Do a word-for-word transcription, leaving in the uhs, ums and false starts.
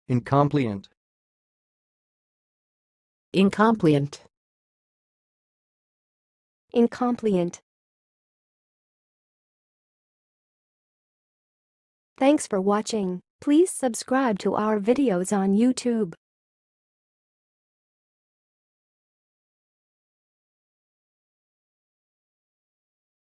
incompliant, incompliant, incompliant. Thanks for watching. Please subscribe to our videos on YouTube.